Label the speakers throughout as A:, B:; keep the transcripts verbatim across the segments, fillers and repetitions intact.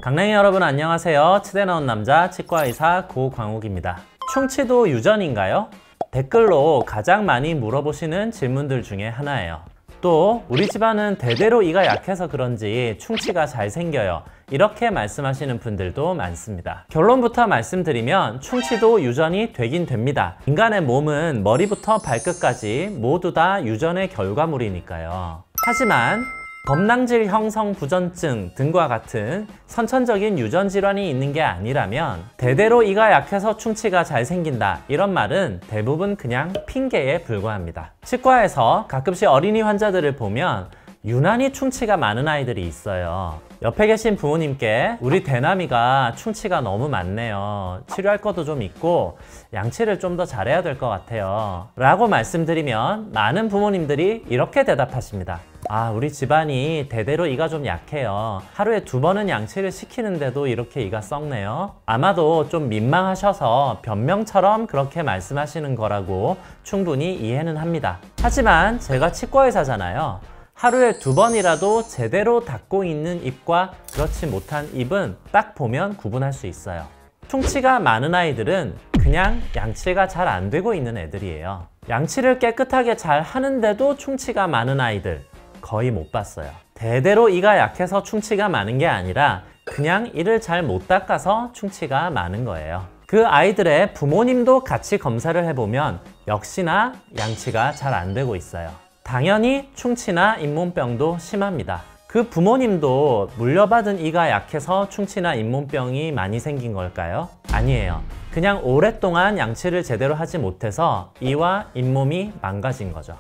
A: 강냉이 여러분 안녕하세요. 치대 나온 남자 치과의사 고광욱입니다. 충치도 유전인가요? 댓글로 가장 많이 물어보시는 질문들 중에 하나예요. 또 우리 집안은 대대로 이가 약해서 그런지 충치가 잘 생겨요. 이렇게 말씀하시는 분들도 많습니다. 결론부터 말씀드리면 충치도 유전이 되긴 됩니다. 인간의 몸은 머리부터 발끝까지 모두 다 유전의 결과물이니까요. 하지만 범낭질 형성 부전증 등과 같은 선천적인 유전 질환이 있는 게 아니라면 대대로 이가 약해서 충치가 잘 생긴다, 이런 말은 대부분 그냥 핑계에 불과합니다. 치과에서 가끔씩 어린이 환자들을 보면 유난히 충치가 많은 아이들이 있어요. 옆에 계신 부모님께 우리 대남이가 충치가 너무 많네요, 치료할 것도 좀 있고 양치를 좀 더 잘해야 될 것 같아요 라고 말씀드리면 많은 부모님들이 이렇게 대답하십니다. 아, 우리 집안이 대대로 이가 좀 약해요. 하루에 두 번은 양치를 시키는데도 이렇게 이가 썩네요. 아마도 좀 민망하셔서 변명처럼 그렇게 말씀하시는 거라고 충분히 이해는 합니다. 하지만 제가 치과의사잖아요. 하루에 두 번이라도 제대로 닫고 있는 입과 그렇지 못한 입은 딱 보면 구분할 수 있어요. 충치가 많은 아이들은 그냥 양치가 잘 안 되고 있는 애들이에요. 양치를 깨끗하게 잘 하는데도 충치가 많은 아이들 거의 못 봤어요. 대대로 이가 약해서 충치가 많은 게 아니라 그냥 이를 잘 못 닦아서 충치가 많은 거예요. 그 아이들의 부모님도 같이 검사를 해보면 역시나 양치가 잘 안 되고 있어요. 당연히 충치나 잇몸병도 심합니다. 그 부모님도 물려받은 이가 약해서 충치나 잇몸병이 많이 생긴 걸까요? 아니에요. 그냥 오랫동안 양치를 제대로 하지 못해서 이와 잇몸이 망가진 거죠.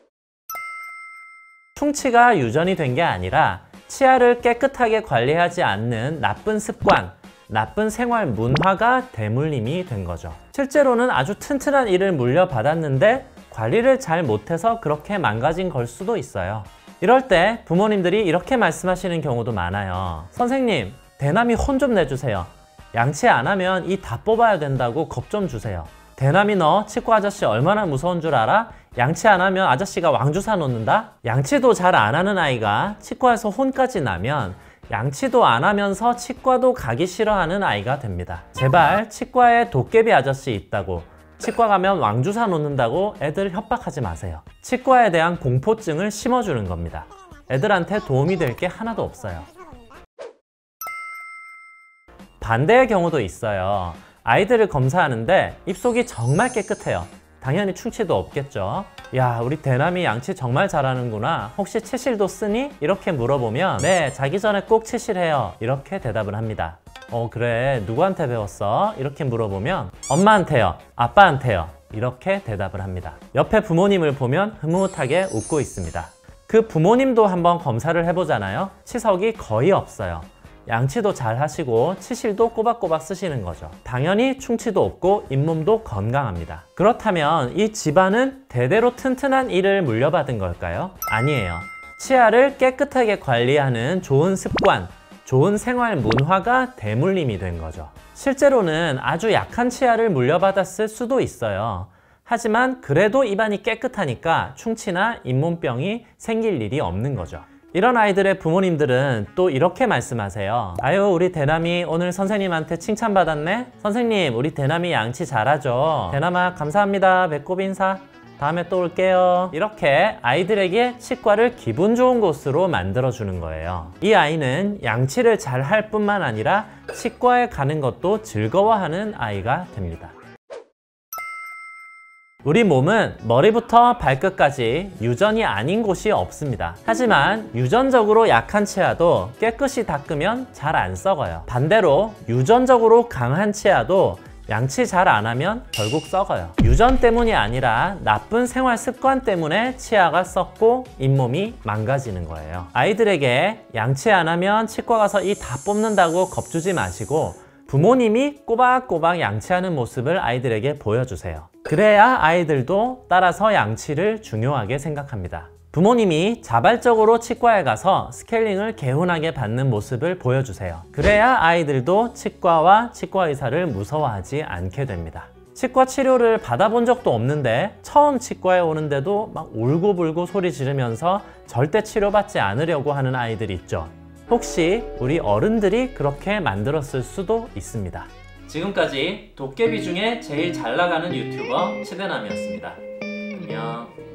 A: 충치가 유전이 된 게 아니라 치아를 깨끗하게 관리하지 않는 나쁜 습관, 나쁜 생활 문화가 대물림이 된 거죠. 실제로는 아주 튼튼한 이를 물려받았는데 관리를 잘 못해서 그렇게 망가진 걸 수도 있어요. 이럴 때 부모님들이 이렇게 말씀하시는 경우도 많아요. 선생님, 대남이 혼 좀 내주세요. 양치 안 하면 이 다 뽑아야 된다고 겁 좀 주세요. 대남이 너 치과 아저씨 얼마나 무서운 줄 알아? 양치 안 하면 아저씨가 왕주사 놓는다? 양치도 잘 안 하는 아이가 치과에서 혼까지 나면 양치도 안 하면서 치과도 가기 싫어하는 아이가 됩니다. 제발 치과에 도깨비 아저씨 있다고, 치과 가면 왕주사 놓는다고 애들 협박하지 마세요. 치과에 대한 공포증을 심어주는 겁니다. 애들한테 도움이 될 게 하나도 없어요. 반대의 경우도 있어요. 아이들을 검사하는데 입속이 정말 깨끗해요. 당연히 충치도 없겠죠. 야, 우리 대남이 양치 정말 잘하는구나. 혹시 치실도 쓰니? 이렇게 물어보면 네, 자기 전에 꼭 치실해요. 이렇게 대답을 합니다. 어, 그래, 누구한테 배웠어? 이렇게 물어보면 엄마한테요, 아빠한테요. 이렇게 대답을 합니다. 옆에 부모님을 보면 흐뭇하게 웃고 있습니다. 그 부모님도 한번 검사를 해보잖아요. 치석이 거의 없어요. 양치도 잘 하시고 치실도 꼬박꼬박 쓰시는 거죠. 당연히 충치도 없고 잇몸도 건강합니다. 그렇다면 이 집안은 대대로 튼튼한 이를 물려받은 걸까요? 아니에요. 치아를 깨끗하게 관리하는 좋은 습관, 좋은 생활 문화가 대물림이 된 거죠. 실제로는 아주 약한 치아를 물려받았을 수도 있어요. 하지만 그래도 입안이 깨끗하니까 충치나 잇몸병이 생길 일이 없는 거죠. 이런 아이들의 부모님들은 또 이렇게 말씀하세요. 아유, 우리 대남이 오늘 선생님한테 칭찬받았네? 선생님, 우리 대남이 양치 잘하죠? 대남아, 감사합니다. 배꼽 인사. 다음에 또 올게요. 이렇게 아이들에게 치과를 기분 좋은 곳으로 만들어주는 거예요. 이 아이는 양치를 잘 할 뿐만 아니라 치과에 가는 것도 즐거워하는 아이가 됩니다. 우리 몸은 머리부터 발끝까지 유전이 아닌 곳이 없습니다. 하지만 유전적으로 약한 치아도 깨끗이 닦으면 잘 안 썩어요. 반대로 유전적으로 강한 치아도 양치 잘 안 하면 결국 썩어요. 유전 때문이 아니라 나쁜 생활 습관 때문에 치아가 썩고 잇몸이 망가지는 거예요. 아이들에게 양치 안 하면 치과 가서 이 다 뽑는다고 겁주지 마시고 부모님이 꼬박꼬박 양치하는 모습을 아이들에게 보여주세요. 그래야 아이들도 따라서 양치를 중요하게 생각합니다. 부모님이 자발적으로 치과에 가서 스케일링을 개운하게 받는 모습을 보여주세요. 그래야 아이들도 치과와 치과 의사를 무서워하지 않게 됩니다. 치과 치료를 받아본 적도 없는데 처음 치과에 오는데도 막 울고불고 소리 지르면서 절대 치료받지 않으려고 하는 아이들 있죠. 혹시 우리 어른들이 그렇게 만들었을 수도 있습니다. 지금까지 도깨비 중에 제일 잘 나가는 유튜버 치대남이었습니다. 안녕.